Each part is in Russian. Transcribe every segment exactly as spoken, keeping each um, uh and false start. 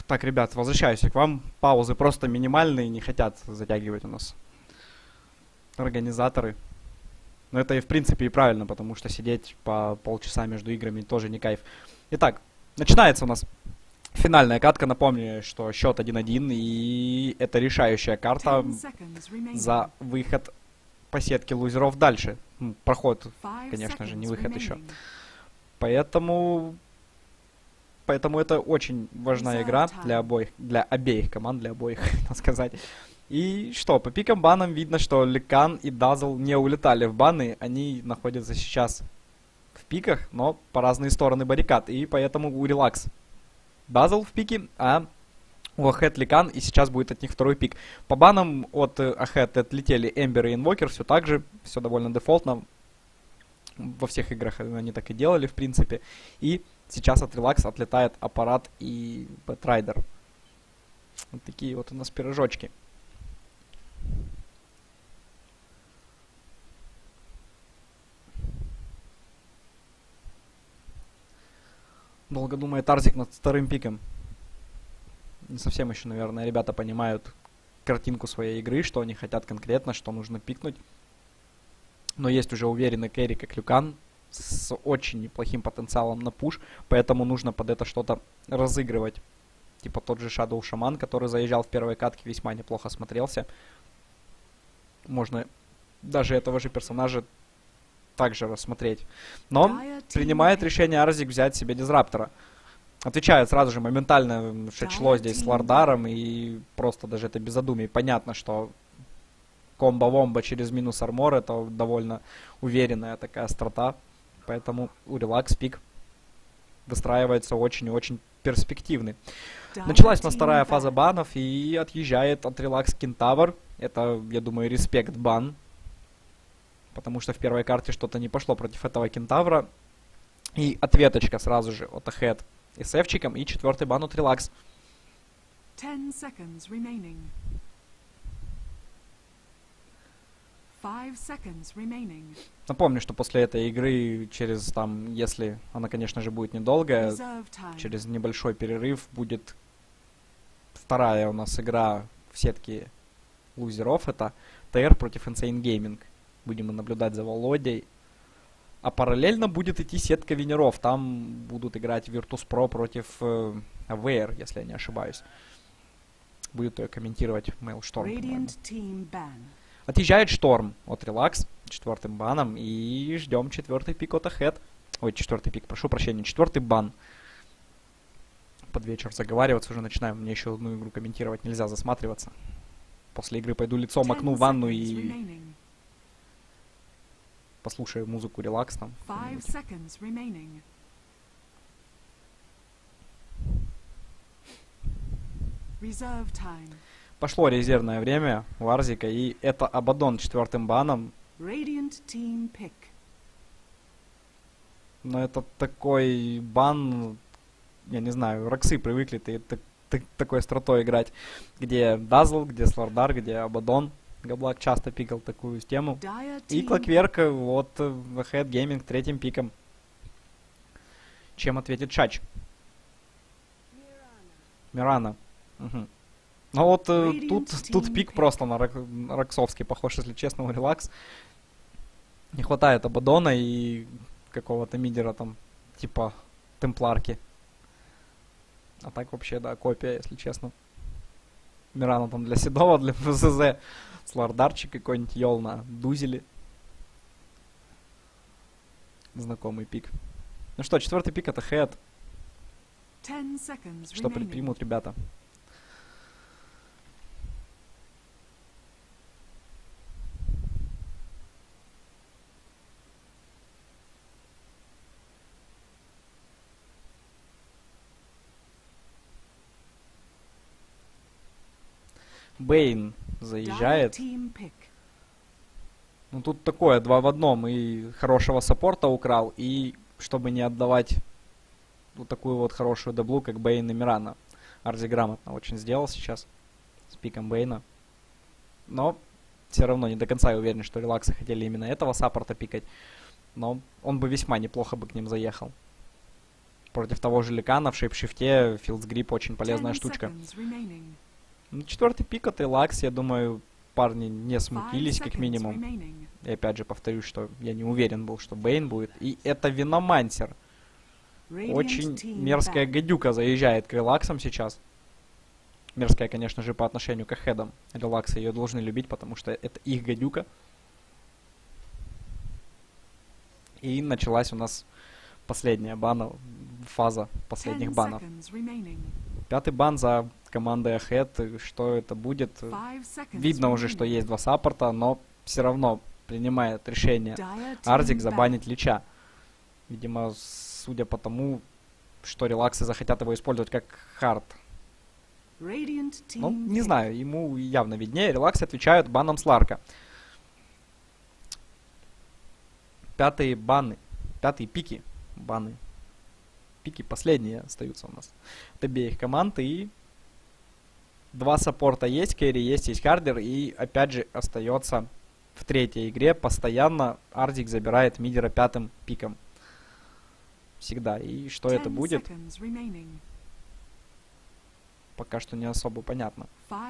Так, ребят, возвращаюсь к вам. Паузы просто минимальные, не хотят затягивать у нас организаторы. Но это и в принципе и правильно, потому что сидеть по полчаса между играми тоже не кайф. Итак, начинается у нас финальная катка. Напомню, что счет один-один, и это решающая карта за выход по сетке лузеров дальше. Ну, проход, конечно же, не выход еще. Поэтому... Поэтому это очень важная игра для обоих, для обеих команд, для обоих, так сказать. И что, по пикам банам видно, что Лекан и Дазл не улетали в баны. Они находятся сейчас в пиках, но по разные стороны баррикад. И поэтому у Релакс Дазл в пике, а у Ahead Лекан, и сейчас будет от них второй пик. По банам от Ahead отлетели Эмбер и Инвокер, все так же, все довольно дефолтно. Во всех играх они так и делали, в принципе. И сейчас от Relax отлетает аппарат и Бэтрайдер. Вот такие вот у нас пирожочки. Долго думает Арзик над вторым пиком. Не совсем еще, наверное, ребята понимают картинку своей игры, что они хотят конкретно, что нужно пикнуть. Но есть уже уверенный керри, как Люкан, с очень неплохим потенциалом на пуш, поэтому нужно под это что-то разыгрывать. Типа тот же Shadow Shaman, который заезжал в первой катке, весьма неплохо смотрелся. Можно даже этого же персонажа также рассмотреть. Но принимает решение Арзик взять себе Дизраптора. Отвечает сразу же моментально, что чло здесь с Лордаром, и просто даже это без задумий. Понятно, что комбо-вомбо через минус армор — это довольно уверенная такая страта. Поэтому у Relax пик выстраивается очень и очень перспективный. Началась у нас вторая фаза банов, и отъезжает от Relax Кентавр. Это, я думаю, респект бан. Потому что в первой карте что-то не пошло против этого Кентавра. И ответочка сразу же от Ahead эс эфчиком, и четвертый бан от Relax. Напомню, что после этой игры, через там, если она, конечно же, будет недолгая, через небольшой перерыв будет вторая у нас игра в сетке лузеров. Это тэ эр против Insane Gaming. Будем наблюдать за Володей. А параллельно будет идти сетка винеров. Там будут играть Virtus.pro против э, Авейр, если я не ошибаюсь. Будет ее комментировать Mailstorm. Отъезжает Шторм от Relax четвертым баном. И ждем четвертый пик от Ahead. Ой, четвертый пик, прошу прощения, четвертый бан. Под вечер заговариваться уже начинаем. Мне еще одну игру комментировать нельзя, засматриваться. После игры пойду лицом окну в ванну и послушаю музыку Relax там. Пошло резервное время у Арзика, и это Абадон четвертым баном. Но это такой бан, я не знаю, Роксы привыкли ты, ты, ты, такой остротой играть, где Дазл, где Слардар, где Абадон. Габлак часто пикал такую тему. И Клокверк вот Ahead Gaming третьим пиком. Чем ответит Шач? Мирана. Угу. Ну вот э, тут, тут пик просто на рок, роксовский похож, если честно, у Relax. Не хватает Абадона и какого-то мидера там, типа Темпларки. А так вообще, да, копия, если честно. Мирана там для Седова, для ФЗЗ. Слардарчик какой-нибудь Йол на Дузеле. Знакомый пик. Ну что, четвертый пик это Ahead. Что предпримут ребята? Бейн заезжает. Ну тут такое, два в одном. И хорошего саппорта украл, и чтобы не отдавать вот такую вот хорошую даблу, как Бейн и Мирана. Арзи грамотно очень сделал сейчас с пиком Бейна. Но все равно не до конца я уверен, что Релаксы хотели именно этого саппорта пикать. Но он бы весьма неплохо бы к ним заехал. Против того же Ликана в шейпшифте Fields Grip очень полезная штучка. Ну, четвертый пик от Relax, я думаю, парни не смутились, как минимум. И опять же повторюсь, что я не уверен был, что Бейн будет. И это Виномансер. Очень мерзкая гадюка заезжает к релаксам сейчас. Мерзкая, конечно же, по отношению к хедам. Релаксы ее должны любить, потому что это их гадюка. И началась у нас последняя бана, фаза последних банов. Пятый бан за командой Ahead. Что это будет? Видно уже, что есть два саппорта, но все равно принимает решение Арзик забанить Лича. Видимо, судя по тому, что релаксы захотят его использовать как хард. Ну, не знаю, ему явно виднее. Релаксы отвечают баном Сларка. Пятые баны. Пятые пики. Баны. Пики последние остаются у нас от обеих команд. И два саппорта есть, кэрри есть, есть хардер. И опять же остается в третьей игре постоянно Арзик забирает мидера пятым пиком. Всегда. И что это будет? Пока что не особо понятно.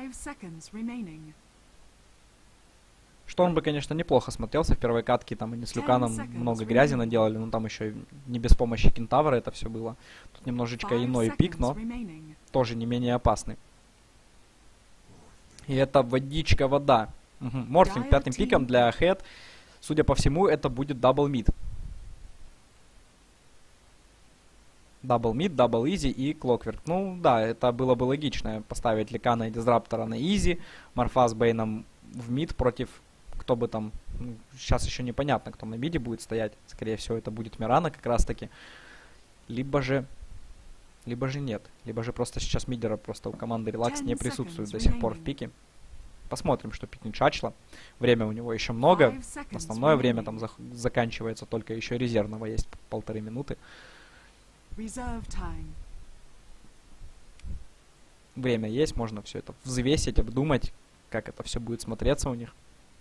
Что он бы, конечно, неплохо смотрелся в первой катке, там они с Люканом много грязи наделали, но там еще не без помощи Кентавра это все было. Тут немножечко иной пик, но тоже не менее опасный. И это водичка вода. Угу. Морфлинг пятым пиком для Ahead. Судя по всему, это будет дабл мид. Дабл мид, дабл изи и Клокверк. Ну да, это было бы логично поставить Ликана и Дизраптора на изи, Морфа с Бейном в мид против кто бы там, ну, сейчас еще непонятно, кто на миде будет стоять. Скорее всего, это будет Мирана как раз таки. Либо же, либо же нет. Либо же просто сейчас мидера просто у команды Relax не присутствует до сих пор в пике. Посмотрим, что пикнет Чачла. Время у него еще много. Основное время там зак заканчивается, только еще резервного есть полторы минуты. Время есть, можно все это взвесить, обдумать, как это все будет смотреться у них.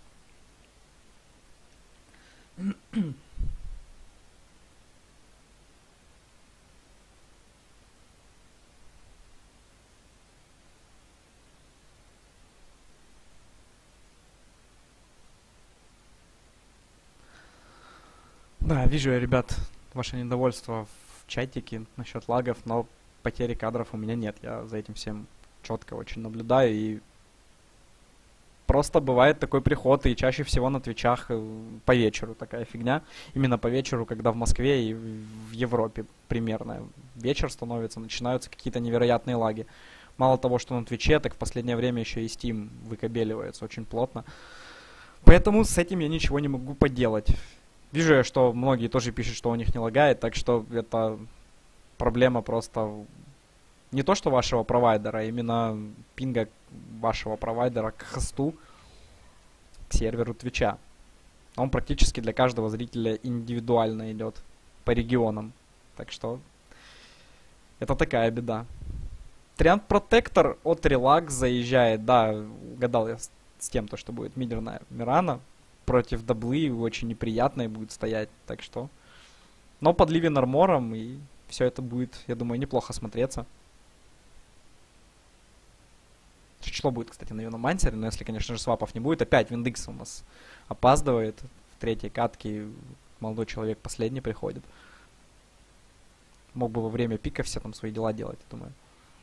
Да, вижу я, ребят, ваше недовольство в чатике насчет лагов, но потери кадров у меня нет. Я за этим всем четко очень наблюдаю, и просто бывает такой приход, и чаще всего на твичах по вечеру такая фигня. Именно по вечеру, когда в Москве и в Европе примерно вечер становится, начинаются какие-то невероятные лаги. Мало того, что на твиче, так в последнее время еще и Steam выкабеливается очень плотно. Поэтому с этим я ничего не могу поделать. Вижу я, что многие тоже пишут, что у них не лагает, так что это проблема просто не то, что вашего провайдера, а именно пинга вашего провайдера к хосту, к серверу Твича. Он практически для каждого зрителя индивидуально идет по регионам. Так что это такая беда. Триант Протектор от Relax заезжает. Да, угадал я с, с тем, то, что будет мидерная Мирана. Против даблы очень неприятной будет стоять. Так что... Но под Ливен Армором, и все это будет, я думаю, неплохо смотреться. Число будет, кстати, на Виномансере, но если, конечно же, свапов не будет. Опять Виндикс у нас опаздывает. В третьей катке молодой человек последний приходит. Мог бы во время пика все там свои дела делать, я думаю.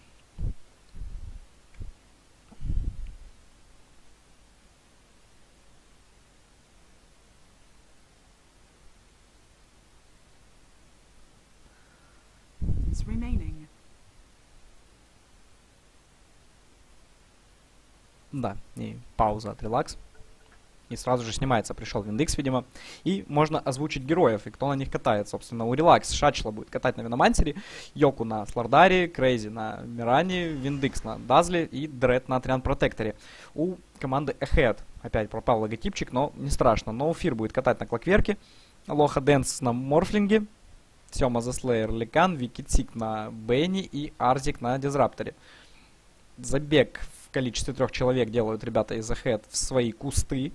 Да, и пауза от Relax. И сразу же снимается, пришел Виндикс, видимо. И можно озвучить героев, и кто на них катает. Собственно, у Relax Шачла будет катать на Виномансере, Йоку на Слардаре, Крейзи на Миране, Виндикс на Дазле и Дред на Триан Протекторе. У команды Ahead опять пропал логотипчик, но не страшно. Ноуфир будет катать на Клокверке, Лоха Дэнс на Морфлинге, Сёма The Slayer Ликан, Викитсик на Бенни и Арзик на Дизрапторе. Забег в количестве трех человек делают ребята из Ahead в свои кусты.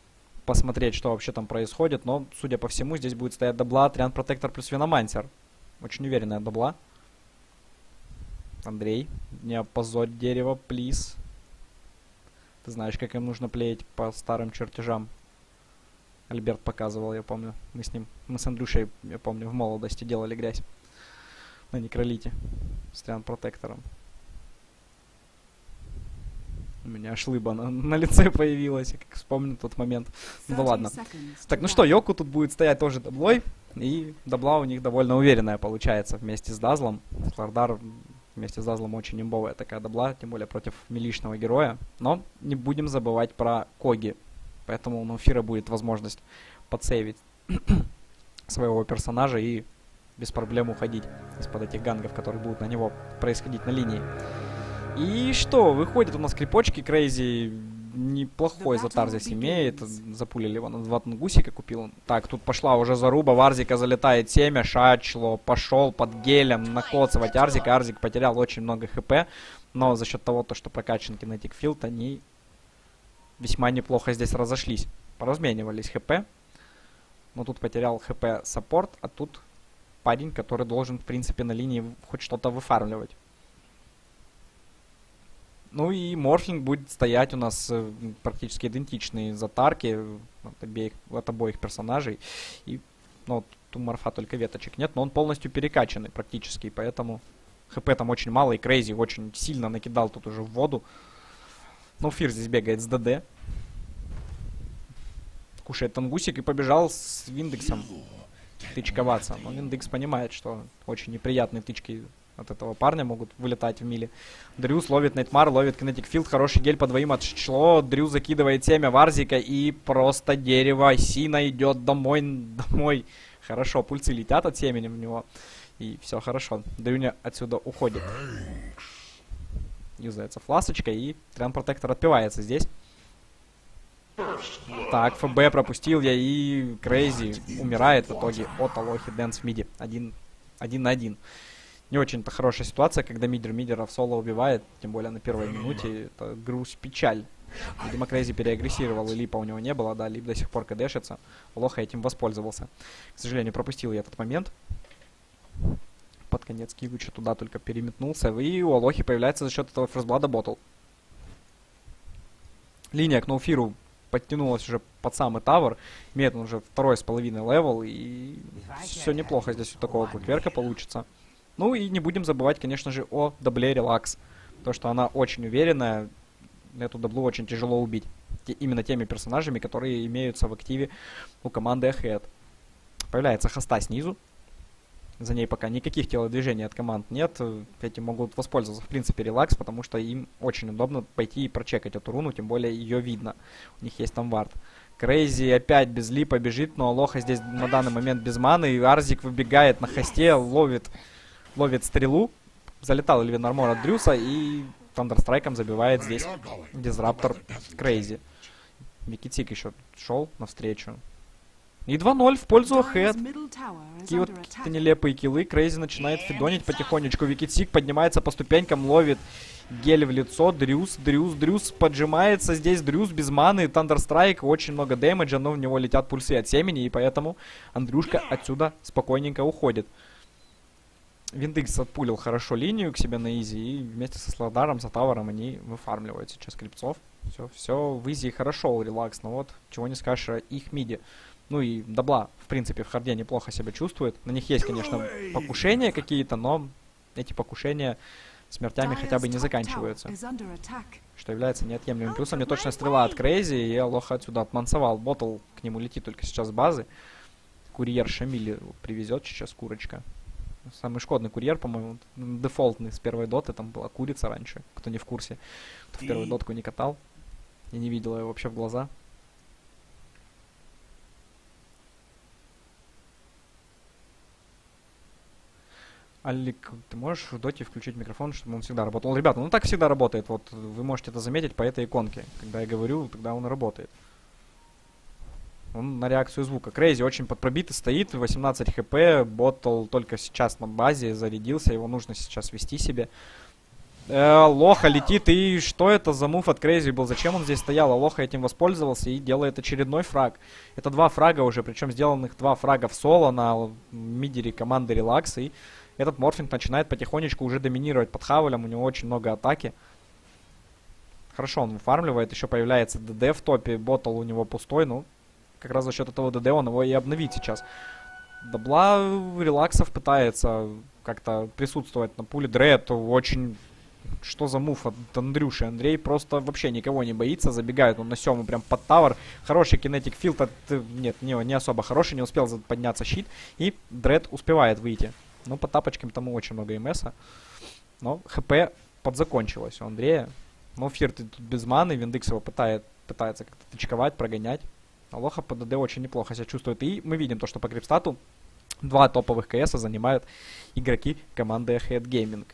Посмотреть, что вообще там происходит. Но, судя по всему, здесь будет стоять дабла, Триан Протектор плюс Виномансер. Очень уверенная дабла. Андрей, не опозорь дерево, плиз. Ты знаешь, как им нужно плеить по старым чертежам. Альберт показывал, я помню. Мы с ним, мы с Андрюшей, я помню, в молодости делали грязь. На некролите. С триан-протектором. У меня аж лыба на, на лице появилась, я как вспомню тот момент. Ну да ладно. Так, ну что, Йоку тут будет стоять тоже даблой. И дабла у них довольно уверенная получается вместе с Дазлом. Слардар вместе с Дазлом очень имбовая такая дабла, тем более против милишного героя. Но не будем забывать про Коги. Поэтому у Ноуфира будет возможность подсейвить своего персонажа и без проблем уходить из-под этих гангов, которые будут на него происходить на линии. И что, выходит у нас крипочки, Крейзи неплохой затар здесь имеет. Запулили его на два тунгусика, купил. Так, тут пошла уже заруба, Варзика залетает семя, Шачло пошел под гелем накоцывать Арзика. Арзик потерял очень много хп, но за счет того, то, что прокачан кинетик филд, они весьма неплохо здесь разошлись. Поразменивались хп, но тут потерял хп саппорт, а тут парень, который должен, в принципе, на линии хоть что-то выфармливать. Ну и Морфлинг будет стоять у нас э, практически идентичные затарки от обеих, от обоих персонажей. И, ну, вот, у Морфа только веточек нет, но он полностью перекачанный практически, поэтому хп там очень мало, и Крейзи очень сильно накидал тут уже в воду. Ну, Фир здесь бегает с ДД. Кушает тангусик и побежал с Виндексом тычковаться. Но Виндекс понимает, что очень неприятные тычки от этого парня могут вылетать в миле. Дрюс ловит Найтмар, ловит Kinetic Field. Хороший гель по двоим отшло. Дрю закидывает семя Варзика и просто дерево. Сина идет домой. Домой. Хорошо, пульсы летят от семени в него. И все хорошо. Дрюня отсюда уходит. Юзается фласочка, и Триан Протектор отпивается здесь. Так, ФБ пропустил я, и Крейзи умирает в итоге от Алохи Дэнс в миде. Один, один на один. Не очень-то хорошая ситуация, когда мидер мидера в соло убивает, тем более на первой минуте. Это грусть, печаль. Видимо, Крейзи переагрессировал, и липа у него не было, да, лип до сих пор кдэшится. Алоха этим воспользовался. К сожалению, пропустил я этот момент. Под конец Кигуча туда только переметнулся, и у Алохи появляется за счет этого фрестблада ботл. Линия к Ноуфиру подтянулась уже под самый тавер. Имеет он уже второй с половиной левел, и все неплохо здесь у такого кукверка получится. Ну и не будем забывать, конечно же, о дабле Релакс. То, что она очень уверенная, эту даблу очень тяжело убить. Те, именно теми персонажами, которые имеются в активе у команды Ahead. Появляется хоста снизу. За ней пока никаких телодвижений от команд нет. Этим могут воспользоваться, в принципе, Релакс, потому что им очень удобно пойти и прочекать эту руну, тем более ее видно. У них есть там вард. Крейзи опять без липа бежит, но Алоха здесь на данный момент без маны. И Арзик выбегает на хосте, ловит, ловит стрелу. Залетал Эльвин Армор от Дрюса и Тандерстрайком забивает здесь Дизраптор Крейзи. Микитик еще шел навстречу. И два ноль в пользу Ahead. Такие вот какие-то нелепые киллы. Крейзи начинает фидонить потихонечку. Викитсик поднимается по ступенькам, ловит гель в лицо. Дрюс, Дрюс, Дрюс поджимается здесь. Дрюс без маны. Тандерстрайк. Очень много дэмэджа, но в него летят пульсы от семени. И поэтому Андрюшка отсюда спокойненько уходит. Виндекс отпулил хорошо линию к себе на изи. И вместе со Сладаром, со Тавером они выфармливают сейчас крипцов. Все, все в изи хорошо у Релакс. Но вот чего не скажешь о их миде. Ну и дабла, в принципе, в харде неплохо себя чувствует. На них есть, конечно, покушения какие-то, но эти покушения смертями хотя бы не заканчиваются. Что является неотъемлемым плюсом. Неточная стрела от Крейзи, и Алоха отсюда отмансовал. Ботл к нему летит только сейчас с базы. Курьер Шамили привезет сейчас курочка. Самый шкодный курьер, по-моему, дефолтный с первой доты. Там была курица раньше, кто не в курсе. Кто в первую дотку не катал. Я не видел ее вообще в глаза. Алик, ты можешь в доте включить микрофон, чтобы он всегда работал? Ребята, ну так всегда работает. Вот вы можете это заметить по этой иконке. Когда я говорю, тогда он работает. Он на реакцию звука. Крейзи очень подпробитый стоит, восемнадцать хп. Ботл только сейчас на базе зарядился, его нужно сейчас вести себе. Э, Лоха летит, и что это за мув от Крейзи был? Зачем он здесь стоял? А Лоха этим воспользовался и делает очередной фраг. Это два фрага уже, причем сделанных два фрага в соло на мидере команды Релакс. И этот Морфлинг начинает потихонечку уже доминировать под Хавелем. У него очень много атаки. Хорошо, он выфармливает, еще появляется ДД в топе. Ботл у него пустой, ну, как раз за счет этого ДД он его и обновит сейчас. Дабла Релаксов пытается как-то присутствовать на пуле. Дред очень... Что за мув от Андрюши? Андрей просто вообще никого не боится. Забегает он на Сему прям под тавер. Хороший кинетик филд. От... Нет, не, не особо хороший. Не успел подняться щит. И Дред успевает выйти. Ну, по тапочкам тому очень много МСа. Но ХП подзакончилось у Андрея. Но Фир тут без маны. Виндекс его пытает, пытается как-то тычковать, прогонять. А Лоха по ДД очень неплохо себя чувствует. И мы видим то, что по крипстату два топовых КСа занимают игроки команды Ahead Gaming.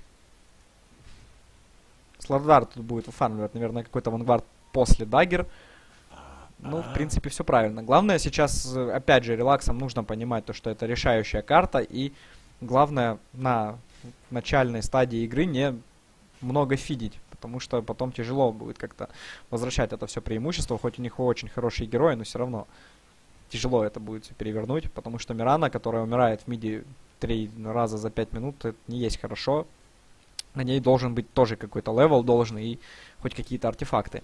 Слардар тут будет выфармливать, наверное, какой-то вангвард после даггер. Ну, в принципе, все правильно. Главное сейчас, опять же, релаксам нужно понимать то, что это решающая карта. И главное на начальной стадии игры не много фидить. Потому что потом тяжело будет как-то возвращать это все преимущество. Хоть у них очень хорошие герои, но все равно тяжело это будет перевернуть. Потому что Мирана, которая умирает в миде три раза за пять минут, это не есть хорошо. На ней должен быть тоже какой-то левел, должен и хоть какие-то артефакты.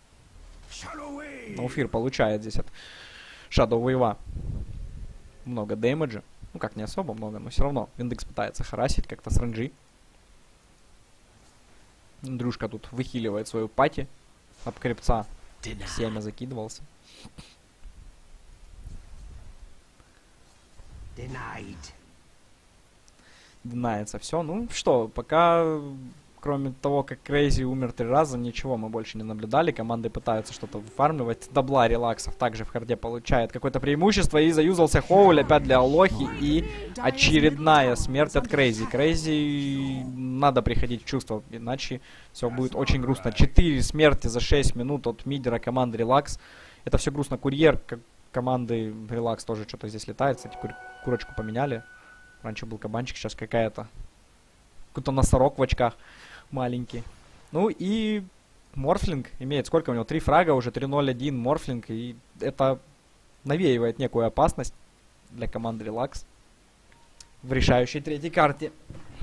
Но Фир получает здесь от Shadow Wave много дэмэджа. Ну как, не особо много, но все равно. Виндекс пытается харасить как-то с ренджи. Андрюшка тут выхиливает свою пати об крепца. Семя закидывался. Динается все. Ну что, пока, кроме того, как Крейзи умер три раза, ничего мы больше не наблюдали. Команды пытаются что-то выфармливать. Дабла Релаксов также в харде получает какое-то преимущество. И заюзался Хоуль опять для Алохи. И очередная смерть от Крейзи. Крейзи надо приходить в чувство, иначе все будет очень грустно. Четыре смерти за шесть минут от мидера команды Релакс. Это все грустно. Курьер команды Релакс тоже что-то здесь летает. Кстати, кур курочку поменяли. Раньше был кабанчик, сейчас какая-то... Какой-то носорог в очках маленький. Ну и Морфлинг имеет... Сколько у него? Три фрага уже, три ноль один Морфлинг. И это навеивает некую опасность для команды Релакс в решающей третьей карте.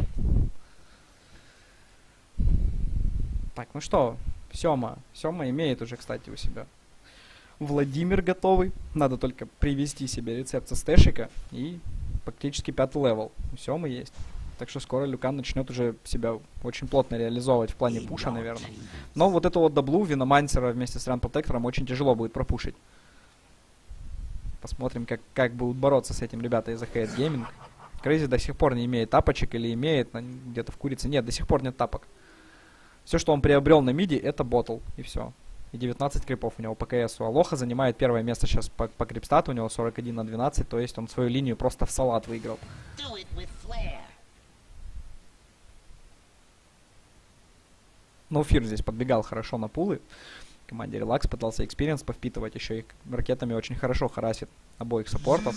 Так, ну что, Сема. Сема имеет уже, кстати, у себя Владимир готовый. Надо только привести себе рецепт со стэшика и... Практически пятый левел. Все мы есть. Так что скоро Люкан начнет уже себя очень плотно реализовывать в плане пуша, наверное. Но вот эту вот даблу Виномансера вместе с Ран Протектором очень тяжело будет пропушить. Посмотрим, как, как будут бороться с этим ребята из Ahead Gaming. Крейзи до сих пор не имеет тапочек или имеет где-то в курице. Нет, до сих пор нет тапок. Все, что он приобрел на миде, это ботл. И все. И девятнадцать крипов у него по КСу. Алоха занимает первое место сейчас по, по крипстату. У него сорок один на двенадцать. То есть он свою линию просто в салат выиграл. Но Фир здесь подбегал хорошо на пулы. Команде Релакс пытался экспириенс повпитывать. Еще и ракетами очень хорошо харасит обоих саппортов.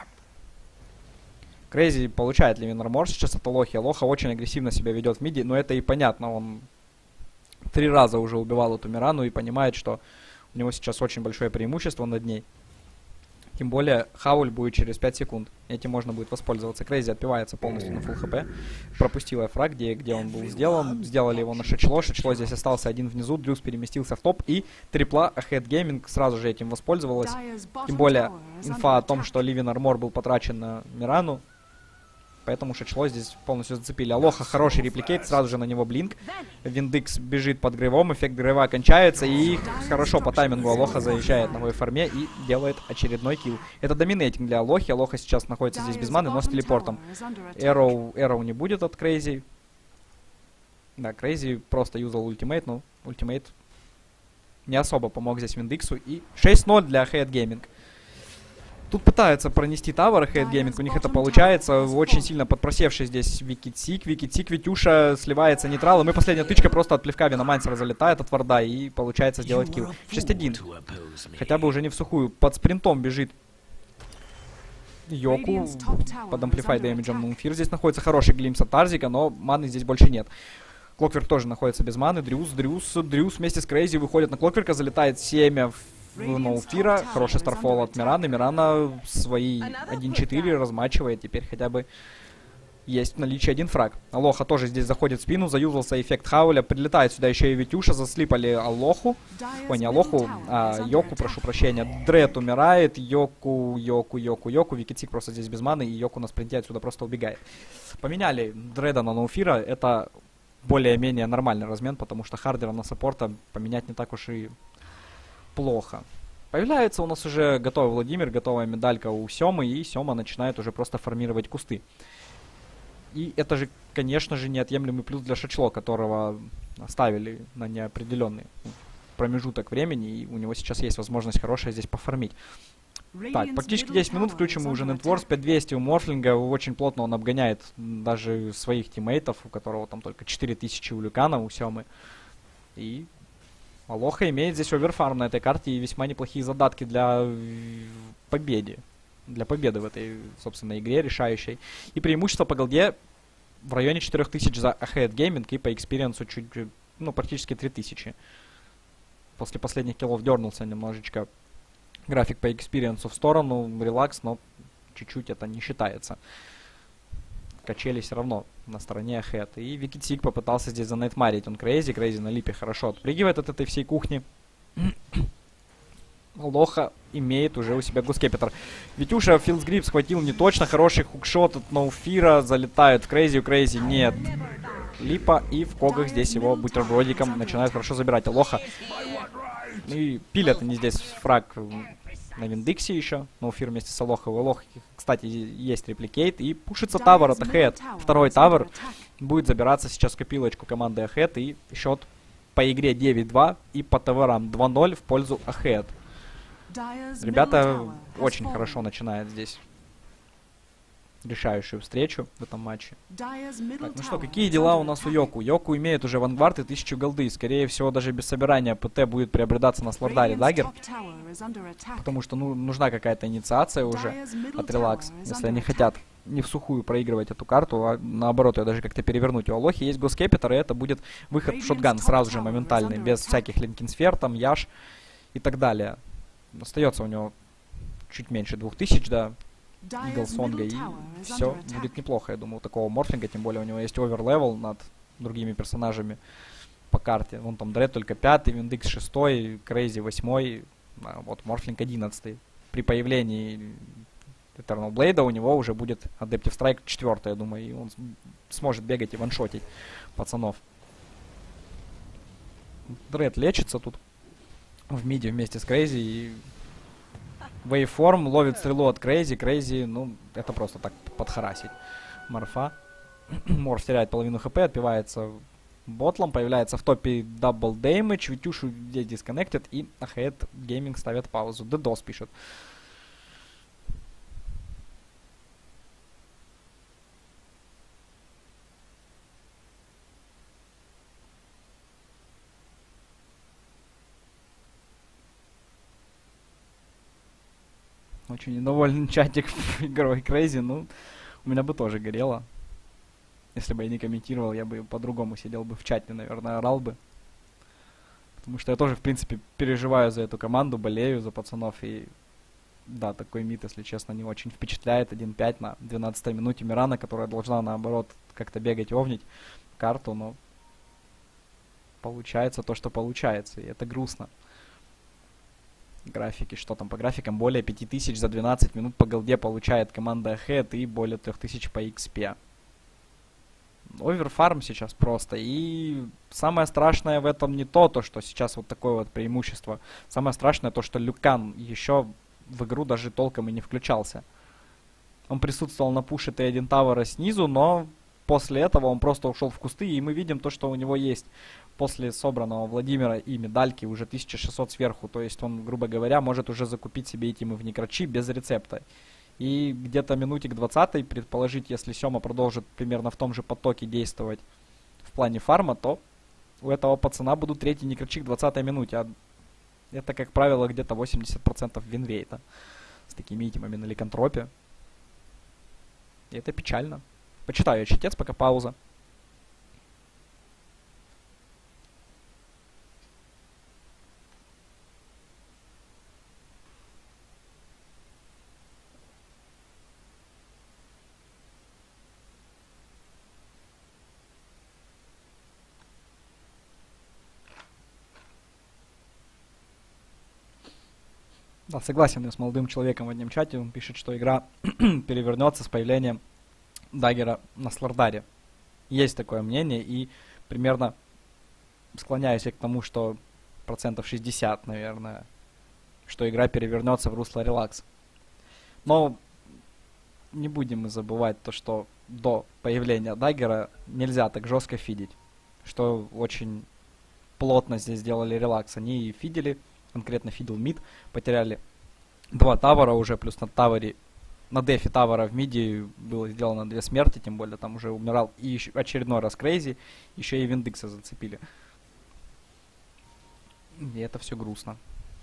Крейзи получает Living Armor сейчас от Алохи. Алоха очень агрессивно себя ведет в миде. Но это и понятно. Он... Три раза уже убивал эту Мирану и понимает, что у него сейчас очень большое преимущество над ней. Тем более, Хауль будет через пять секунд. Этим можно будет воспользоваться. Крейзи отпивается полностью на фулл хп. Пропустила фраг, где, где он был сделан. Сделали его на Шачло. Шачло здесь остался один внизу. Дрюс переместился в топ. И трипла Ahead Gaming сразу же этим воспользовалась. Тем более, инфа о том, что Living Armor был потрачен на Мирану. Поэтому Шачло здесь полностью зацепили. Алоха хороший репликейт, сразу же на него блинк. Виндекс бежит под грейвом, эффект грейва кончается. И хорошо по таймингу Алоха заезжает на вейв-фарме и делает очередной килл. Это доминейтинг для Алохи. Алоха сейчас находится здесь без маны, но с телепортом. Эроу, Эроу не будет от Крейзи. Да, Крейзи просто юзал ультимейт, но ультимейт не особо помог здесь Виндексу. И шесть ноль для Ahead Gaming. Тут пытаются пронести тавер Ahead Gaming, у них это получается. Очень сильно подпросевший здесь Викитсик. Викитсик, Витюша сливается нейтрал. И мы последняя тычка просто от плевка Виномансера залетает от варда. И получается сделать килл. шесть один. Хотя бы уже не в сухую. Под спринтом бежит Йоку. Под амплифай дэмэджем Мунфир. Здесь находится хороший глимс от Тарзика, но маны здесь больше нет. Клокверк тоже находится без маны. Дрюс, Дрюс, Дрюс вместе с Крейзи выходит на Клокверка, залетает семя в Ноуфира. Хороший старфол от Мираны. Мирана свои один четыре размачивает. Теперь хотя бы есть в наличии один фраг. Алоха тоже здесь заходит в спину, заюзался эффект Хауля. Прилетает сюда еще и Витюша, заслипали Алоху. Ой, не Алоху, а Йоку, прошу прощения. Дред умирает, Йоку, Йоку, Йоку, Йоку. Викитсик просто здесь без маны, и Йоку на спринте отсюда просто убегает. Поменяли Дреда на Ноуфира, это более-менее нормальный размен, потому что Хардера на саппорта поменять не так уж и плохо. Появляется у нас уже готовый Владимир, готовая медалька у Семы, и Сема начинает уже просто формировать кусты. И это же, конечно же, неотъемлемый плюс для Шачло, которого оставили на неопределенный промежуток времени, и у него сейчас есть возможность хорошая здесь пофармить. Так, практически десять минут, включим мы уже Нетворс, пять двести у Морфлинга, очень плотно он обгоняет даже своих тиммейтов, у которого там только четыре тысячи у Люкана, у Семы. И Алоха имеет здесь оверфарм на этой карте и весьма неплохие задатки для победы. Для победы в этой, собственно, игре решающей. И преимущество по голде в районе четыре тысячи за Ahead Gaming и по экспириенсу чуть, ну, практически три тысячи. После последних киллов дернулся немножечко график по экспириенсу в сторону, релакс, но чуть-чуть это не считается. Качели все равно на стороне Ahead. И Викитсик попытался здесь занайтмарить. Он Крейзи, Крейзи на липе хорошо отпрыгивает от этой всей кухни. Лоха имеет уже у себя Гускепитер. Витюша Филдсгрип схватил не точно. Хороший хукшот от Ноуфира. Залетает в Крейзи. У Крейзи нет липа. И в когах здесь его бутербродиком начинают хорошо забирать. Лоха. И пилят они здесь фраг на Виндиксе еще. Ноуфир вместе с Алохой. У Алохи, кстати, есть репликейт. И пушится тавер от Ahead. Второй тавер будет забираться сейчас в копилочку команды Ahead. И счет по игре девять два. И по таверам два ноль в пользу Ahead. Ребята очень хорошо начинают здесь решающую встречу в этом матче. Так, ну что, какие дела у нас у Йоку? Йоку имеет уже вангвард и тысячу голды. Скорее всего, даже без собирания ПТ будет приобретаться на Слардаре дагер. Потому что ну, нужна какая-то инициация уже от релакс. Если они хотят не в сухую проигрывать эту карту, а наоборот ее даже как-то перевернуть. У Алохи есть Госкепитер, и это будет выход в шотган сразу же моментальный, без всяких линкинсфер, там, яш и так далее. Остается у него чуть меньше двух тысяч, да, Иглсонга, и все будет неплохо, я думаю, у такого Морфлинга, тем более у него есть оверлевел над другими персонажами по карте. Вон там Дред только пятый, Виндикс шестой, Крейзи восьмой, а вот Морфлинг одиннадцатый. При появлении Eternal Blade у него уже будет Adaptive Strike четвертый, я думаю, и он сможет бегать и ваншотить пацанов. Дред лечится тут в миде вместе с Крейзи, и Вейформ ловит стрелу от Крейзи. Крейзи, ну, это просто так подхарасить. Морфа. Морф теряет половину хп, отпивается ботлом, появляется в топе Double Damage, Витюшу здесь дисконнектит, и Ahead Gaming ставит паузу. Дедос пишет. Очень недовольный чатик игровой Крейзи, ну, у меня бы тоже горело. Если бы я не комментировал, я бы по-другому сидел бы в чате, наверное, орал бы. Потому что я тоже, в принципе, переживаю за эту команду, болею за пацанов. И да, такой мид, если честно, не очень впечатляет. один пять на двенадцатой минуте Мирана, которая должна, наоборот, как-то бегать и овнить карту, но получается то, что получается, и это грустно. Графики, что там по графикам? Более пяти тысяч за двенадцать минут по голде получает команда Ahead и более трёх тысяч по икс пи. Оверфарм сейчас просто. И самое страшное в этом не то, то, что сейчас вот такое вот преимущество. Самое страшное то, что Люкан еще в игру даже толком и не включался. Он присутствовал на пуше Т один Тавера снизу, но после этого он просто ушел в кусты, и мы видим то, что у него есть после собранного Владимира и медальки уже тысяча шестьсот сверху. То есть он, грубо говоря, может уже закупить себе итемы в Некрачи без рецепта. И где-то минутик двадцатой, предположить, если Сема продолжит примерно в том же потоке действовать в плане фарма, то у этого пацана будут третий Некрачи к двадцатой минуте. А это, как правило, где-то восемьдесят процентов винрейта с такими итемами на ликантропе. И это печально. Почитаю я читец, пока пауза. Да, согласен я с молодым человеком в одном чате. Он пишет, что игра перевернется с появлением даггера на Слардаре. Есть такое мнение, и примерно склоняюсь я к тому, что процентов шестьдесят, наверное, что игра перевернется в русло релакс. Но не будем мы забывать то, что до появления даггера нельзя так жестко фидить, что очень плотно здесь сделали релакс. Они фидели, конкретно фидел мид, потеряли два тавера уже, плюс на тавере, на дефе тавера в миде было сделано две смерти, тем более там уже умирал и еще очередной раз Крейзи, еще и Виндекса зацепили. И это все грустно.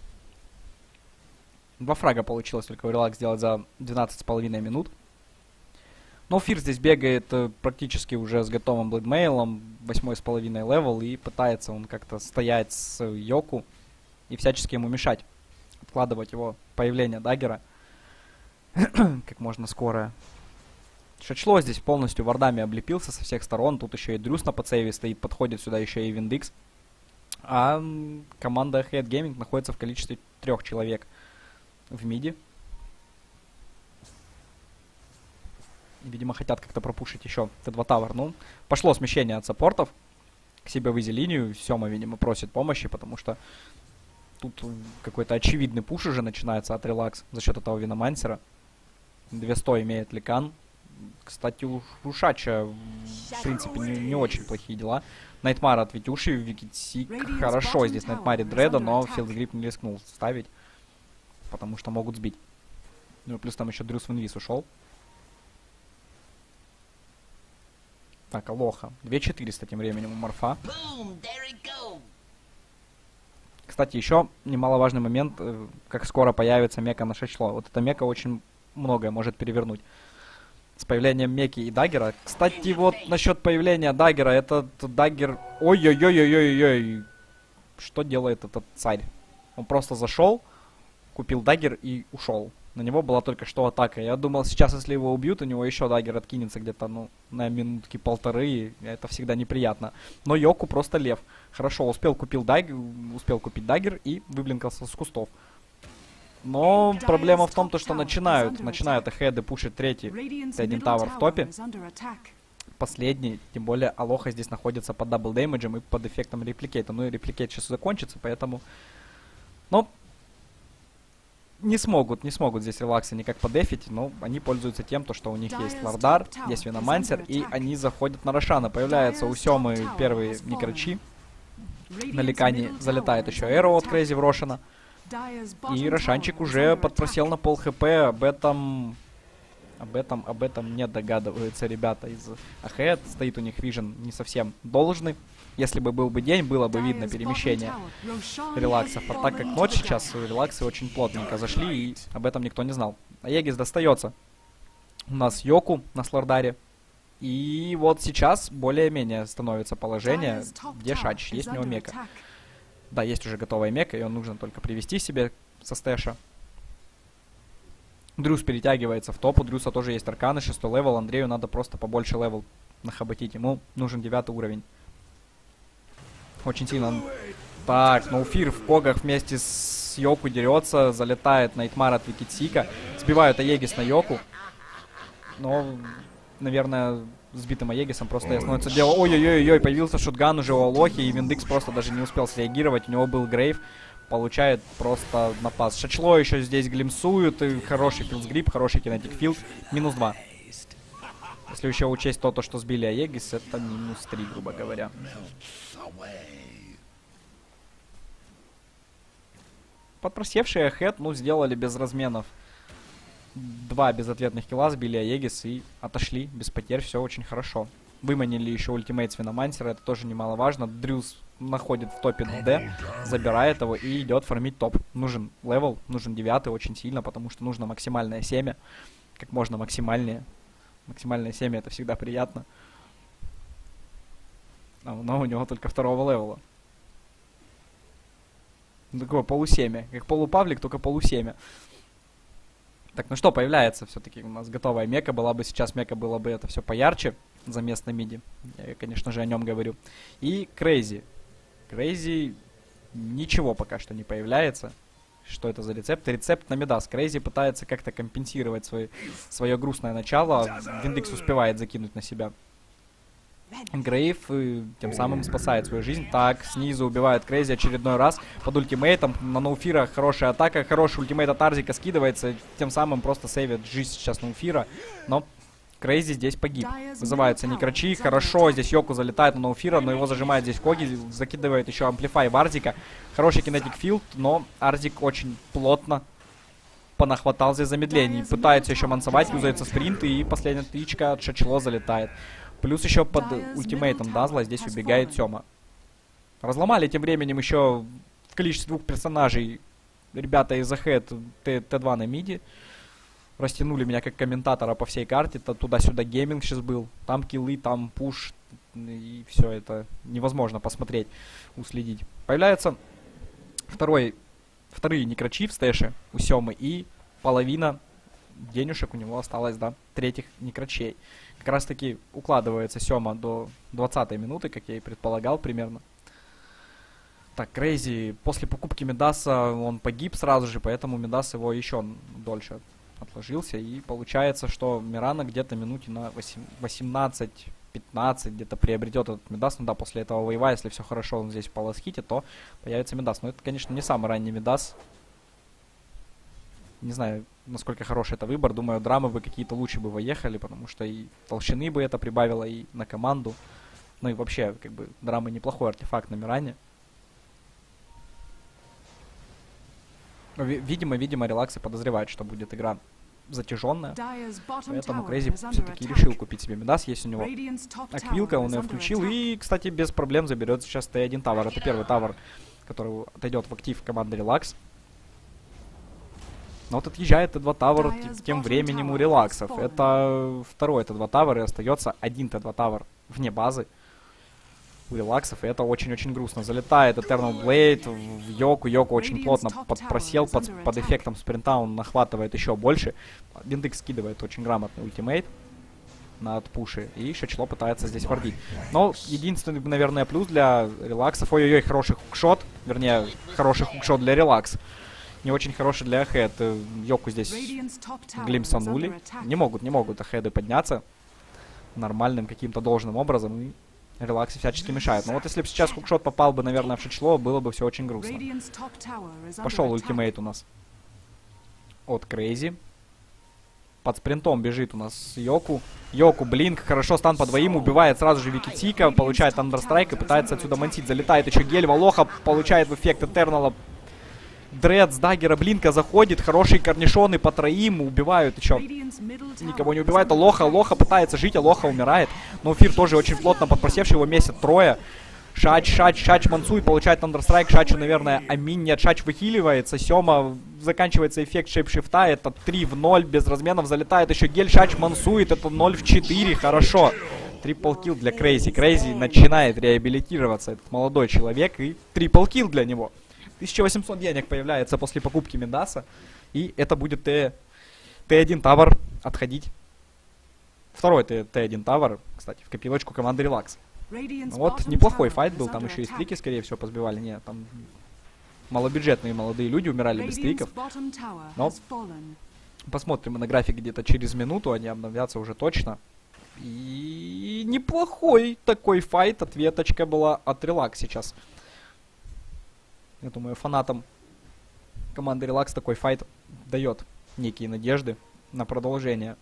Два фрага получилось только у релакс сделать за двенадцать с половиной минут. Но Фир здесь бегает э, практически уже с готовым блэдмейлом, восемь с половиной левел, и пытается он как-то стоять с Йоку и всячески ему мешать, откладывать его появление даггера как можно скоро. Шачло здесь полностью вардами облепился со всех сторон, тут еще и Дрюс на подсейве стоит, подходит сюда еще и Виндикс. А м, команда Head Gaming находится в количестве трех человек в миде. Видимо, хотят как-то пропушить еще Т два Tower. Ну, пошло смещение от саппортов к себе в изи-линию. Сёма, видимо, просит помощи, потому что тут какой-то очевидный пуш уже начинается от релакс за счет этого Виномансера. двести имеет Ликан. Кстати, у Рушача, в принципе, не, не очень плохие дела. Найтмар от Витюши, Викитсик. Хорошо здесь Найтмаре Дреда, но Филдгрип не рискнул ставить, потому что могут сбить. Ну и плюс там еще Дрюс в инвиз ушел. Так, Алоха. две четыреста тем временем у Морфа. Кстати, еще немаловажный момент, э, как скоро появится мека на Шачло. Вот эта мека очень многое может перевернуть. С появлением меки и даггера. Кстати, вот насчет появления даггера, этот даггер... Ой-ой-ой-ой-ой-ой. Что делает этот царь? Он просто зашел, купил даггер и ушел. На него была только что атака. Я думал, сейчас, если его убьют, у него еще даггер откинется где-то, ну, на минутки полторы. И это всегда неприятно. Но Йоку просто лев. Хорошо, успел, купил даггер, успел купить даггер и выблинкался с кустов. Но проблема в том, то, что начинают, начинают Эхеды пушить третий Т один Тавер в топе. Последний, тем более Алоха здесь находится под дабл дэмэджем и под эффектом репликейта. Ну и репликейт сейчас закончится, поэтому... Ну, не смогут, не смогут здесь релаксы никак подефить, но они пользуются тем, то, что у них есть Лардар, есть Виномансер, и они заходят на Рошана. Появляется у Сёмы первые микрочи. На Ликане залетает еще Эро от Крейзи в Рошана. И Рошанчик уже подпросел на пол хп, об этом... Об этом, об этом не догадываются ребята из Ahead. Стоит у них вижен не совсем должный. Если бы был бы день, было бы видно перемещение релаксов. А так как ночь сейчас, релаксы очень плотненько зашли, и об этом никто не знал. Аегис достается у нас Йоку на Слардаре. И вот сейчас более-менее становится положение, где Шач. Есть у него мека. Да, есть уже готовая мека, ее нужно только привести себе со стэша. Дрюс перетягивается в топ, у Дрюса тоже есть арканы, шестой левел, Андрею надо просто побольше левел нахаботить, ему нужен девятый уровень. Очень сильно. Так, Ноуфир в когах вместе с Йоку дерется, залетает Найтмар от Викитсика, сбивают Аегис на Йоку, но, наверное, сбитым Аегисом просто становится дело. Ой-ой-ой-ой, появился шотган уже у Алохи, и Виндикс просто даже не успел среагировать, у него был Грейв. Получает просто напас. Шачло еще здесь глимсуют. И хороший филдсгрип, хороший кинетик филд. Минус два. Если еще учесть то, то что сбили Аегис, это минус три, грубо говоря. Подпросевшие Ahead, ну, сделали без разменов. Два безответных килла, сбили Аегис и отошли без потерь. Все очень хорошо. Выманили еще ультимейт с Виномансера, это тоже немаловажно. Дрюс находит в топе Д, забирает его и идет фармить топ. Нужен левел, нужен девятый очень сильно, потому что нужно максимальное семя. Как можно максимальнее. Максимальное семя это всегда приятно. Но у него только второго левела. Такое полусемя. Как полупавлик, только полусемя. Так, ну что, появляется все-таки у нас готовая мека. Была бы сейчас мека, было бы это все поярче. Замес на миди. Я, конечно же, о нем говорю. И Крейзи. Крейзи ничего пока что не появляется. Что это за рецепт? Рецепт на Мидас. Крейзи пытается как-то компенсировать свой, свое грустное начало. Виндекс успевает закинуть на себя Грейв и тем самым спасает свою жизнь. Так, снизу убивает Крейзи очередной раз под ультимейтом. На Ноуфира хорошая атака, хороший ультимейт от Арзика скидывается. Тем самым просто сейвит жизнь сейчас Ноуфира. Но Крейзи здесь погиб. Вызываются Некрачи. Хорошо, здесь Йоку залетает на Ноуфира, но его зажимает здесь Коги. Закидывает еще амплифай в Арзика. Хороший кинетик филд, но Арзик очень плотно понахватал здесь замедлений. Пытается еще мансовать, юзается спринт, и последняя тычка от Шачло залетает. Плюс еще под ультимейтом Дазла здесь убегает Сёма. Разломали тем временем еще в количестве двух персонажей ребята из Ahead Т два на миди. Растянули меня как комментатора по всей карте. Туда-сюда гейминг сейчас был. Там киллы, там пуш. И все это невозможно посмотреть, уследить. Появляется второй, вторые некрачи в стэше у Сёмы. И половина денежек у него осталось, да, третьих некрачей. Как раз таки укладывается Сёма до двадцатой минуты, как я и предполагал примерно. Так, Крейзи после покупки Мидаса он погиб сразу же, поэтому Мидас его еще дольше отложился. И получается, что Мирана где-то минуте на восемнадцать-пятнадцать где-то приобретет этот Мидас. Ну да, после этого воева, если все хорошо, он здесь в полосхите, то появится Мидас. Но это, конечно, не самый ранний Мидас. Не знаю, насколько хороший это выбор. Думаю, драмы бы какие-то лучше бы выехали, потому что и толщины бы это прибавило, и на команду. Ну и вообще, как бы, драмы неплохой артефакт на Миране. Видимо, видимо, релаксы подозревают, что будет игра затяженная. Поэтому Крейзи все-таки решил купить себе Мидас. Есть у него Аквилка, он ее включил. И, кстати, без проблем заберет сейчас Т один тавер. Это первый тавер, который отойдет в актив команды Релакс. Но вот отъезжает Т два тавер тем временем у Релаксов. Это второй Т два тавер, и остается один Т два тавер вне базы у Релаксов, и это очень-очень грустно. Залетает Eternal Blade в Йоку. Йоку очень плотно подпросел под, под эффектом спринта, он нахватывает еще больше. Виндекс скидывает очень грамотный ультимейт на отпуши, и Шачло пытается здесь вардить. Но единственный, наверное, плюс для Релаксов. Ой-ой-ой, хороший хукшот, вернее, хороший хукшот для Релакс. Не очень хороший для Ahead. Йоку здесь глимсанули. Не могут, не могут Ahead подняться нормальным каким-то должным образом, и Релаксы всячески мешают. Но вот если бы сейчас хукшот попал бы, наверное, в Шачло, было бы все очень грустно. Пошел ультимейт у нас от Крейзи. Под спринтом бежит у нас Йоку. Йоку, блинк, хорошо, стан по двоим, убивает сразу же Викитика, получает Андерстрайк и пытается отсюда мансить. Залетает еще Гельва, Лоха получает в эффект Этернала. Дред с даггера блинка заходит, хорошие корнишоны по троим, убивают еще. Никого не убивает, а Лоха, Лоха пытается жить, а Лоха умирает. Но Фир тоже очень плотно подпросевший, его месяц трое. Шач, Шач, Шач мансует, получает Андерстрайк, Шачу, наверное, аминь, нет, Шач выхиливается, Сёма, заканчивается эффект шейпшифта, это три в ноль, без разменов, залетает еще Гель, Шач мансует, это ноль в четыре, хорошо. Трипл килл для Крейзи, Крейзи начинает реабилитироваться, этот молодой человек, и трипл килл для него. тысяча восемьсот денег появляется после покупки Мидаса. И это будет Т один тавер отходить. Второй Т один тавер, кстати, в копилочку команды Релакс. Ну вот, неплохой файт был. Там еще и стрики, скорее всего, позбивали. Нет, там малобюджетные молодые люди умирали без стриков. Но посмотрим на график где-то через минуту. Они обновятся уже точно. И неплохой такой файт. Ответочка была от Релакс сейчас. Я думаю, фанатам команды Релакс такой файт дает некие надежды на продолжение.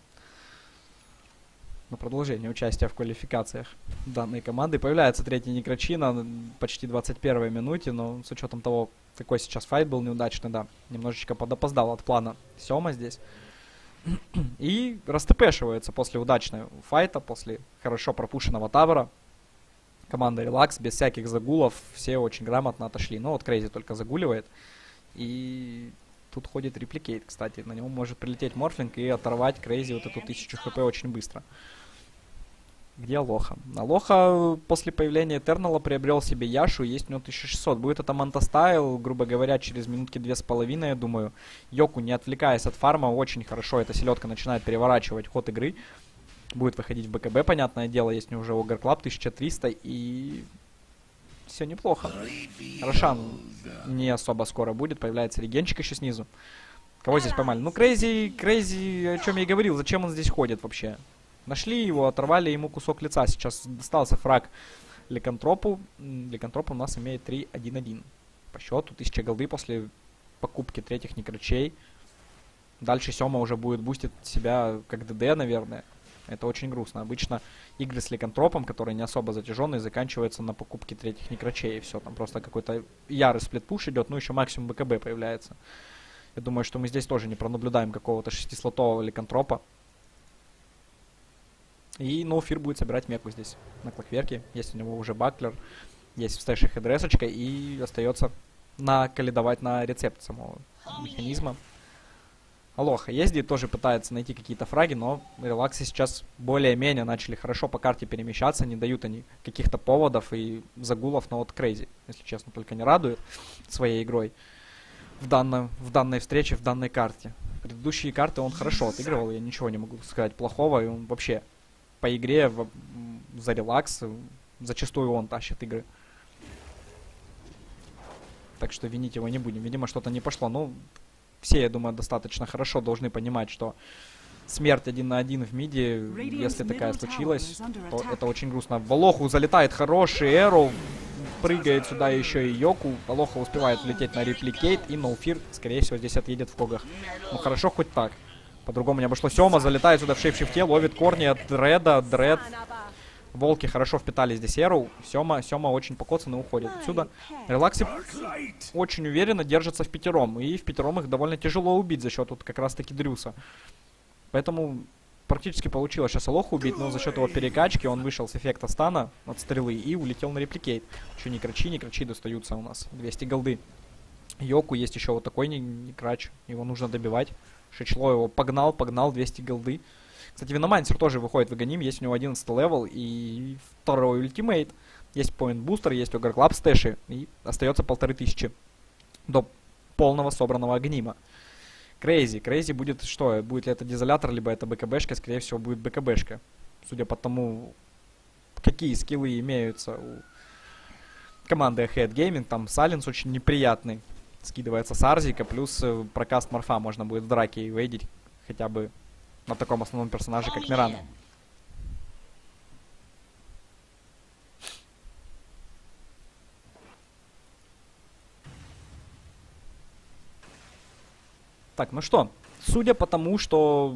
На продолжение участия в квалификациях данной команды. Появляется третий Некрачи на почти двадцать первой минуте, но с учетом того, какой сейчас файт был неудачный, да, немножечко подопоздал от плана Сёма здесь. И растпшивается после удачного файта, после хорошо пропущенного тавера. Команда Релакс, без всяких загулов, все очень грамотно отошли. Но вот Крейзи только загуливает. И тут ходит репликейт, кстати. На него может прилететь морфлинг и оторвать Крейзи вот эту тысячу хп очень быстро. Где Лоха? А Лоха после появления Этернала приобрел себе Яшу, есть у него тысяча шестьсот. Будет это Монтастайл, грубо говоря, через минутки две с половиной, я думаю. Йоку, не отвлекаясь от фарма, очень хорошо эта селедка начинает переворачивать ход игры. Будет выходить в БКБ, понятное дело, есть у него уже Огр Клаб тысяча триста, и все неплохо. Рошан не особо скоро будет, появляется регенчик еще снизу. Кого здесь поймали? Ну, Крейзи, Крейзи, о чем я и говорил, зачем он здесь ходит вообще? Нашли его, оторвали ему кусок лица. Сейчас достался фраг Ликантропу. Ликантроп у нас имеет три один один. По счету, тысяча голды после покупки третьих некрачей. Дальше Сёма уже будет бустить себя как ДД, наверное. Это очень грустно. Обычно игры с Ликантропом, которые не особо затяженные, заканчиваются на покупке третьих некрачей. И все, там просто какой-то ярый сплитпуш идет, ну еще максимум БКБ появляется. Я думаю, что мы здесь тоже не пронаблюдаем какого-то шестислотового Ликантропа. И Ноуфир будет собирать меку здесь на Клокверке. Есть у него уже баклер, есть в стэше хедресочка, и остается накалидовать на рецепт самого механизма. Алоха ездит, тоже пытается найти какие-то фраги, но релаксы сейчас более-менее начали хорошо по карте перемещаться, не дают они каких-то поводов и загулов, но вот Крейзи, если честно, только не радует своей игрой в, данном, в данной встрече, в данной карте. Предыдущие карты он хорошо отыгрывал, я ничего не могу сказать плохого, и он вообще по игре в, за релакс зачастую он тащит игры. Так что винить его не будем. Видимо, что-то не пошло. Ну, все, я думаю, достаточно хорошо должны понимать, что смерть один на один в миде, если такая случилась, то это очень грустно. В Волоху залетает хороший Эро, прыгает сюда еще и Йоку. Волоха успевает влететь на репликейт, и Ноуфир, скорее всего, здесь отъедет в когах. Ну, хорошо хоть так. По-другому не обошло. Сёма залетает сюда в шейп-шифте, ловит корни от Дреда. Дред. Волки хорошо впитали здесь Эру. Сёма, Сёма очень покоцанный уходит отсюда. Релаксы очень уверенно держатся в пятером. И в пятером их довольно тяжело убить за счет вот как раз таки Дрюса. Поэтому практически получилось сейчас Алоху убить, но за счет его перекачки он вышел с эффекта стана от стрелы и улетел на репликейт. Еще некрачи, некрачи достаются у нас. двести голды. Йоку есть еще вот такой некрач. Его нужно добивать. Шичло его погнал, погнал, двести голды. Кстати, Виномансер тоже выходит в Аганим, есть у него одиннадцатый левел и второй ультимейт. Есть поинт бустер, есть Огр Клаб стэши, и остается полторы тысячи до полного собранного Аганима. Крейзи. Крейзи будет что? Будет ли это дизолятор, либо это БКБшка? Скорее всего, будет БКБшка. Судя по тому, какие скиллы имеются у команды Ahead Gaming, там Сайленс очень неприятный. Скидывается с Арзика, плюс э, прокаст морфа можно будет в драке и вейдить хотя бы на таком основном персонаже, как Мирана. Так, ну что, судя по тому, что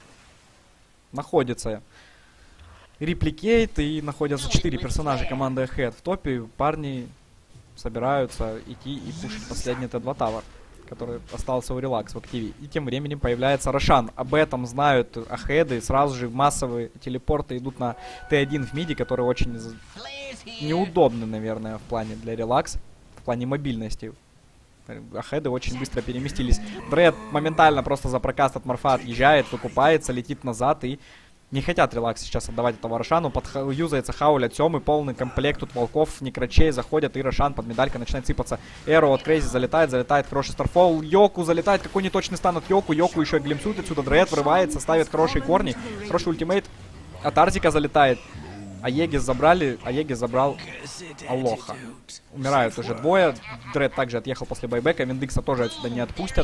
находится репликейт и находятся четыре персонажа команды Ahead в топе, парни собираются идти и пушить последний Т два Тавер, который остался у Релакс в активе. И тем временем появляется Рошан. Об этом знают Ахеды. Сразу же массовые телепорты идут на Т один в миде, который очень неудобный, наверное, в плане для Релакс, в плане мобильности. Ахеды очень быстро переместились. Дред моментально просто за прокаст от морфа отъезжает, выкупается, летит назад и не хотят Релакс сейчас отдавать этого Рошану. Подюзается Хауль от Сёмы, полный комплект тут волков, некрачей заходят, и Рошан под медалькой начинает сыпаться. Эро от Крейзи залетает, залетает хороший Старфол. Йоку залетает, какой неточный стан от Йоку. Йоку еще и глимсует отсюда, Дред врывается, ставит хорошие корни. Хороший ультимейт от Артика залетает. Аегис забрали, Аегис забрал Алоха. Умирают уже двое. Дред также отъехал после байбека, Виндикса тоже отсюда не отпустят.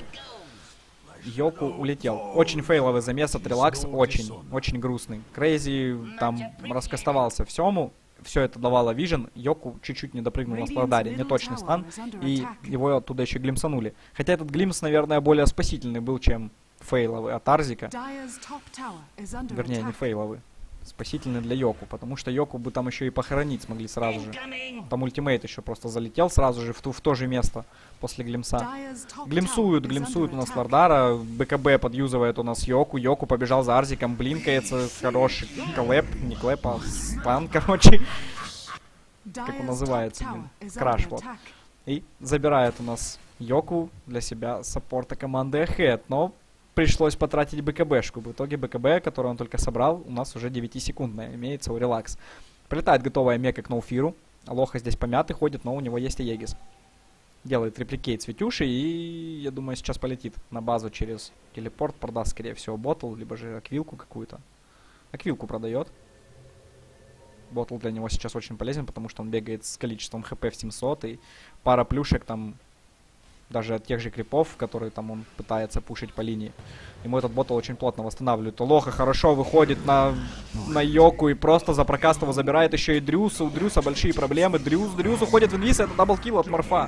Йоку улетел. Очень фейловый замес от Релакс, очень, очень грустный. Крейзи там раскастовался в Сёму, все это давало вижен. Йоку чуть-чуть не допрыгнул на Сладаре, неточный стан, и его оттуда еще глимсанули. Хотя этот глимс, наверное, более спасительный был, чем фейловый от Арзика. Вернее, не фейловый. Спасительный для Йоку, потому что Йоку бы там еще и похоронить смогли сразу же. Там ультимейт еще просто залетел сразу же в, ту, в то же место после глимса. Глимсуют, глимсуют у нас Лордара, БКБ подюзывает у нас Йоку, Йоку побежал за Арзиком, блинкается, хороший клэп, не клэп, а стан, короче. Как он называется, блин, краш, вот. И забирает у нас Йоку для себя саппорта команды Ahead, но пришлось потратить БКБшку. В итоге БКБ, который он только собрал, у нас уже девятисекундная имеется у Релакс. Прилетает готовая мека к Ноуфиру. Алоха здесь помятый ходит, но у него есть Аегис. Делает репликейт с Витюшей и, я думаю, сейчас полетит на базу через телепорт. Продаст, скорее всего, ботл, либо же аквилку какую-то. Аквилку продает. Ботл для него сейчас очень полезен, потому что он бегает с количеством хп в семьсот, и пара плюшек там, даже от тех же крипов, которые там он пытается пушить по линии. Ему этот ботл очень плотно восстанавливает. Лоха хорошо выходит на, на Йоку и просто за прокаст его забирает еще и Дрюса. У Дрюса большие проблемы. Дрюс, Дрюс уходит в инвиз, это даблкилл от Морфа.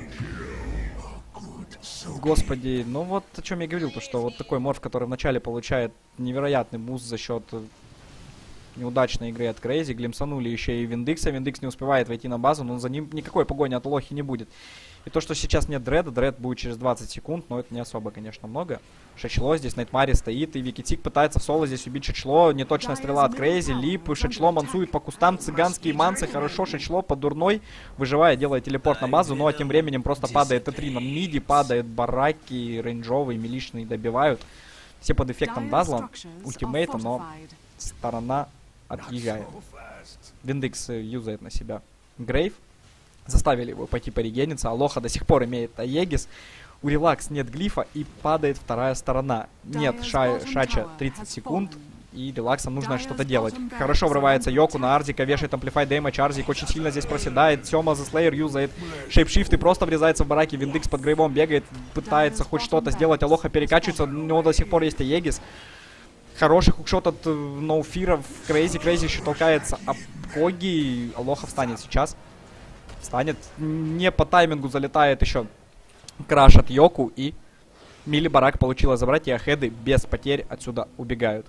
Господи, ну вот о чем я говорил, то что вот такой Морф, который вначале получает невероятный буст за счет неудачной игры от Крейзи, глимсанули еще и Виндикса, Виндикс не успевает войти на базу, но за ним никакой погони от Лохи не будет. И то, что сейчас нет Дреда, Дред будет через двадцать секунд, но это не особо, конечно, много. Шачло здесь, Найтмари стоит, и Викитик пытается в соло здесь убить Шачло. Неточная стрела от Крейзи, Лип, Шачло мансует по кустам, цыганские мансы, хорошо, Шачло по дурной, выживая, делает телепорт на базу, ну а тем временем просто падает Т три на миди, падает бараки, рейнджовые, миличные добивают. Все под эффектом Дазла, ультимейта, но сторона отъезжает. Виндикс юзает на себя Грейв. Заставили его пойти порегениться. Алоха до сих пор имеет Аегис. У Релакс нет глифа и падает вторая сторона. Нет Ша Шача тридцать секунд. И Релаксам нужно что-то делать. Хорошо врывается Йоку на Арзика, вешает Amplify Damage. Арзик очень сильно здесь проседает. Сёма за Slayer юзает шейпшифт и просто врезается в бараки. Виндикс под Грейвом бегает, пытается хоть что-то сделать. Алоха перекачивается, у него до сих пор есть Аегис. Хороший хукшот от Ноуфира. Крейзи, Крейзи еще толкается. А Коги, Алоха встанет сейчас. Встанет. Не по таймингу залетает еще краш от Йоку. И Мили Барак получила забрать. И Ахеды без потерь отсюда убегают.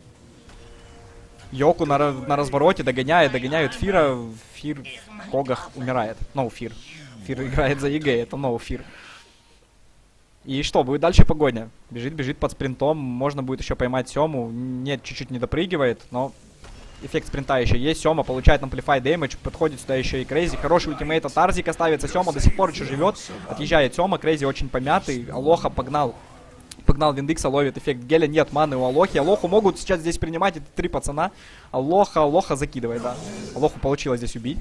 Йоку на, на развороте догоняет. Догоняют Фира. Фир в Когах умирает. Ноуфир. Фир играет за ЕГЭ. Это Ноуфир. И что, будет дальше погоня? Бежит, бежит под спринтом. Можно будет еще поймать Сему. Нет, чуть-чуть не допрыгивает, но эффект спринта еще есть. Сема получает Amplify Damage. Подходит сюда еще и Крейзи. Хороший ультимейт от Арзика ставится. Сема до сих пор еще живет. Отъезжает Сема. Крейзи очень помятый. Алоха погнал. Погнал Виндикса, ловит эффект геля. Нет маны у Алохи. Алоху могут сейчас здесь принимать. Это три пацана. Алоха, Алоха закидывает, да. Алоху получилось здесь убить.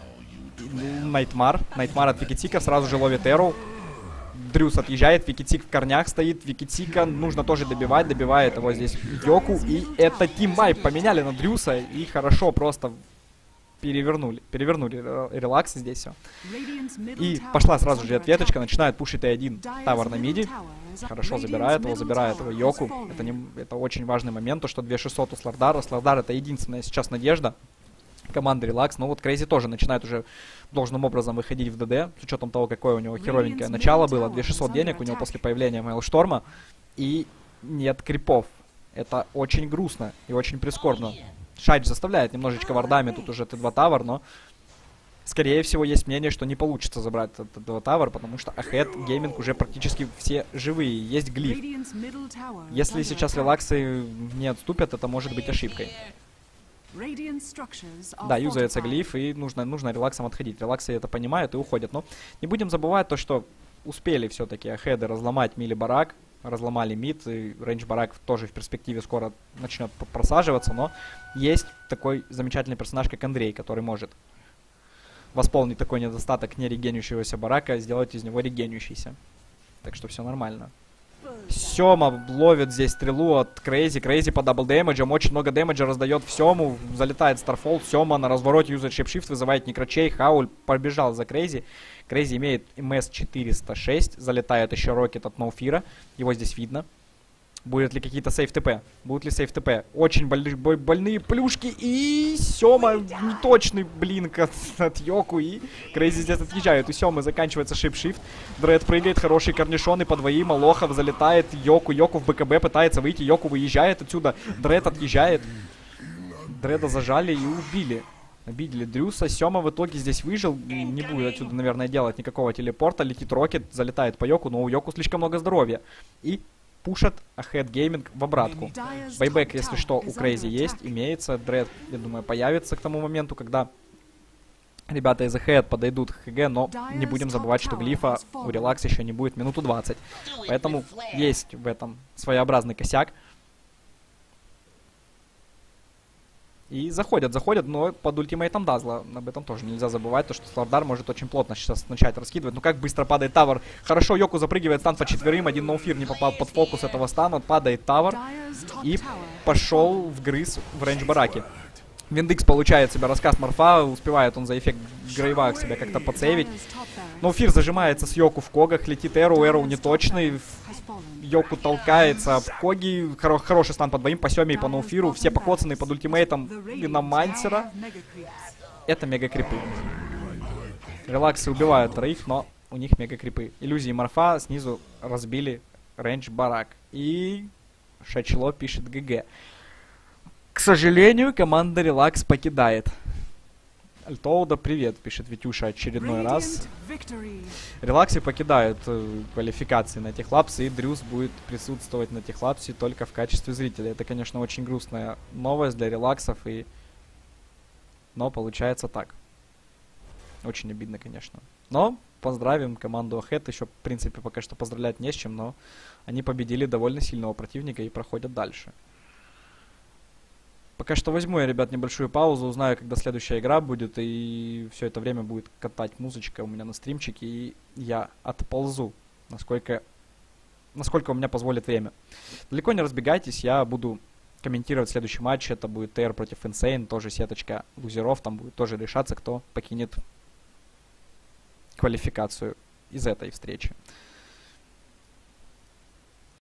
Найтмар. Найтмар от Викитика. Сразу же ловит Эру. Дрюс отъезжает, Викитик в корнях стоит, Викитика нужно тоже добивать, добивает его здесь Йоку, и это тимвайп поменяли на Дрюса, и хорошо просто перевернули, перевернули Релакс здесь все. И пошла сразу же ответочка, начинает пушить Т один тавер на миди, хорошо забирает его, забирает его Йоку, это, не, это очень важный момент, то что две тысячи шестьсот у Слардара, Слардар это единственная сейчас надежда команды Релакс, но вот Крейзи тоже начинает уже должным образом выходить в ДД, с учетом того, какое у него херовенькое начало было, две тысячи шестьсот денег у него после появления Мейлшторма, и нет крипов. Это очень грустно и очень прискорбно. Шайч заставляет немножечко вардами, тут уже Т два тавер, но скорее всего есть мнение, что не получится забрать Т два тавер, потому что Ахед Гейминг уже практически все живые, есть глиф. Если сейчас Релаксы не отступят, это может быть ошибкой. Да, юзается глиф, и нужно, нужно Релаксам отходить. Релаксы это понимают и уходят. Но не будем забывать то, что успели все-таки Ахеды разломать Мили Барак, разломали мид, и Рейндж Барак тоже в перспективе скоро начнет просаживаться, но есть такой замечательный персонаж, как Андрей, который может восполнить такой недостаток нерегенющегося Барака, сделать из него регенющийся. Так что все нормально. Сема ловит здесь стрелу от Крейзи. Крейзи по дабл дэмэджам. Очень много дэмэджа раздает в Сему. Залетает Старфолд. Сема на развороте юзает шипшифт, вызывает Некрочей. Хауль побежал за Крейзи. Крейзи имеет эм эс четыреста шесть. Залетает еще Рокет от Ноуфира. Его здесь видно. Будет ли какие-то сейф ТП? Будут ли сейф ТП? Очень боль боль больные плюшки. И Сема неточный блинк от, от Йоку. И Крейзи здесь отъезжает. У Семы заканчивается шипшифт. Дред прыгает. Хороший корнишон. И по двоим Алохов залетает. Йоку. Йоку в БКБ пытается выйти. Йоку выезжает отсюда. Дред отъезжает. Дреда зажали и убили. Обидели Дрюса. Сема в итоге здесь выжил. Не будет отсюда, наверное, делать никакого телепорта. Летит Рокет. Залетает по Йоку. Но у Йоку слишком много здоровья. И пушат Ахед Гейминг в обратку. Байбек, если что, у Крейзи есть, имеется. Дред, я думаю, появится к тому моменту, когда ребята из Ахед подойдут к ХГ, но не будем забывать, что глифа у Релакс еще не будет минуту двадцать. Поэтому есть в этом своеобразный косяк. И заходят, заходят, но под ультимейтом Дазла. Об этом тоже нельзя забывать, то что Слардар может очень плотно сейчас начать раскидывать. Ну как быстро падает тавер. Хорошо, Йоку запрыгивает стан по четверым. Один ноуфир не попал под фокус этого стана. Падает тавер. И пошел вгрыз в рейндж бараки. Виндикс получает себе рассказ Морфа, успевает он за эффект Грейва себя как-то подсейвить. Но Фир зажимается с Йоку в когах, летит Эру, Эру неточный. Йоку толкается об коги, хоро хороший стан по двоим, по Сёме и по Ноуфиру. Все покоцанные под ультимейтом и на Мансера. Это мега-крипы. Релаксы убивают троих, но у них мега-крипы. Иллюзии Морфа снизу разбили рейндж барак. И Шачло пишет ГГ. К сожалению, команда Релакс покидает. Альтоуда, привет, пишет Витюша очередной раз. Релаксы покидают э, квалификации на Техлапсе, и Дрюс будет присутствовать на Техлапсе только в качестве зрителя. Это, конечно, очень грустная новость для Релаксов, и... но получается так. Очень обидно, конечно. Но поздравим команду Ahead. Еще, в принципе, пока что поздравлять не с чем, но они победили довольно сильного противника и проходят дальше. Пока что возьму я, ребят, небольшую паузу, узнаю, когда следующая игра будет, и все это время будет катать музычка у меня на стримчике, и я отползу, насколько, насколько у меня позволит время. Далеко не разбегайтесь, я буду комментировать следующий матч, это будет ТР против Insane, тоже сеточка лузеров, там будет тоже решаться, кто покинет квалификацию из этой встречи.